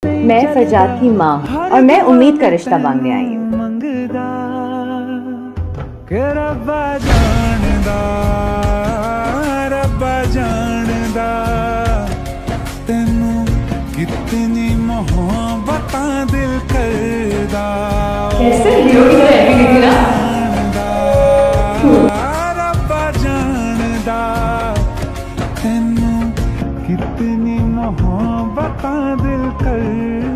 मैं फरजाद की माँ हूँ और मैं उम्मीद का रिश्ता मांगने आई हूँ। रब्बा जानदा, रब्बा जानदा तेनू कितनी मोहब्बतां दिल करदा। रब्बा जानदा तेनू कितनी मोहब्बतां दिल करदा।